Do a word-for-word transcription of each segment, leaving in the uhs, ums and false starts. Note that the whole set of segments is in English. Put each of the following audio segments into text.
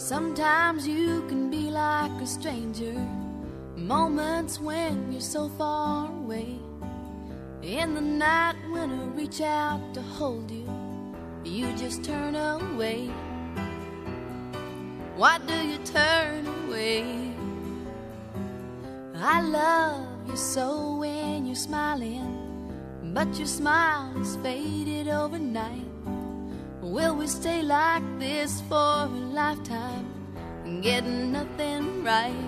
Sometimes you can be like a stranger, moments when you're so far away. In the night when I reach out to hold you, you just turn away. Why do you turn away? I love you so when you're smiling, but your smile is faded overnight. Will we stay like this for a lifetime, getting nothing right,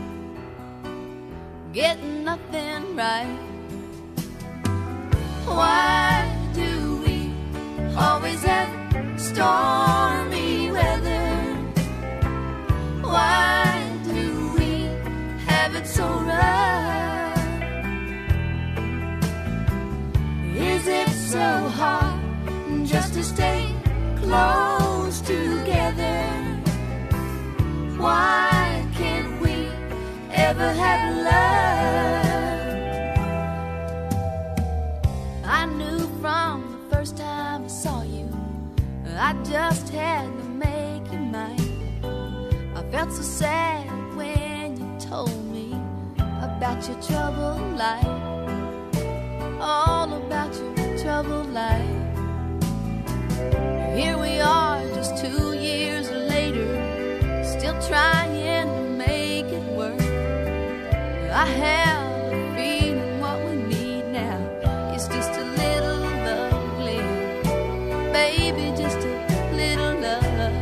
getting nothing right? Why do we always have stormy weather? Why do we have it so rough? Is it so hard just to stay close together? Why can't we ever have love? I knew from the first time I saw you, I just had to make you mine. I felt so sad when you told me about your troubled life, all about your troubled life. Here we are just two years later, still trying to make it work. I have a feeling what we need now is just a little lovely, baby, just a little love.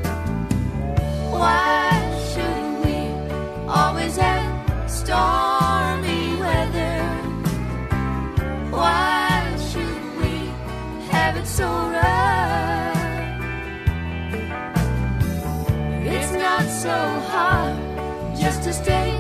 Why should we always have stormy weather? Why should we have it so rough? It's not so hard just to stay